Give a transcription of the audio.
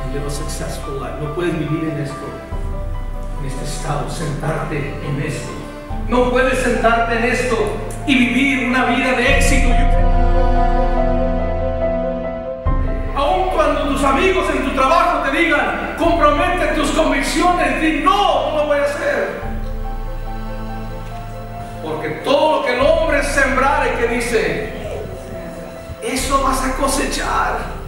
live a successful life. No puedes vivir en esto, en este estado, sentarte en esto. No puedes sentarte en esto y vivir una vida de éxito. Aun cuando tus amigos en tu trabajo te digan, compromete tus convicciones, di no, no lo voy a hacer. Porque todo lo que el hombre sembrare, que dice, eso vas a cosechar.